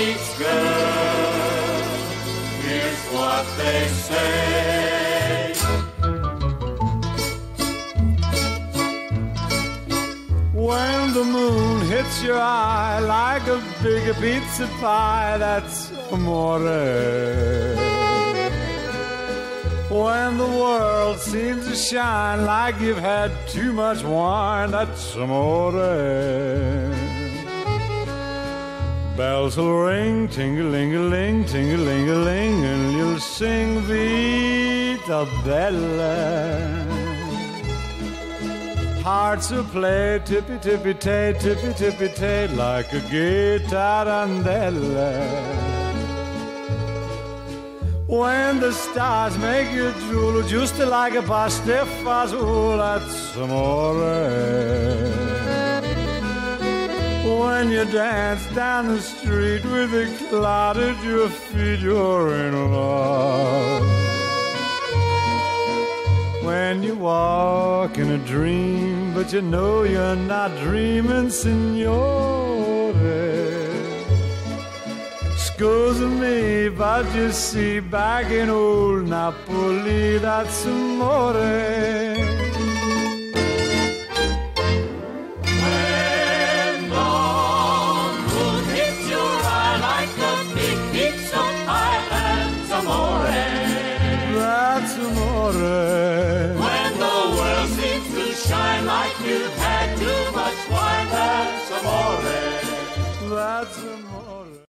meets girl, here's what they say. When the moon hits your eye like a big pizza pie, that's amore. When the world seems to shine like you've had too much wine, that's amore. Bells will ring, ting-a-ling-a-ling, ting-a-ling-a-ling, and you'll sing Vita Bella. Hearts will play tippy-tippy-tay, tippy-tippy-tay, like a gay tarantella. When the stars make you drool, just like a pastifazool, that's amore. When you dance down the street with a cloud at your feet, you're in love. When you walk in a dream, but you know you're not dreaming, signore. Scusa me, but you see, back in old Napoli, that's amore. When the moon hits your eye like a big pizza pie, that's amore. That's amore. When the world seems to shine like you've had too much wine, that's amore. That's amore.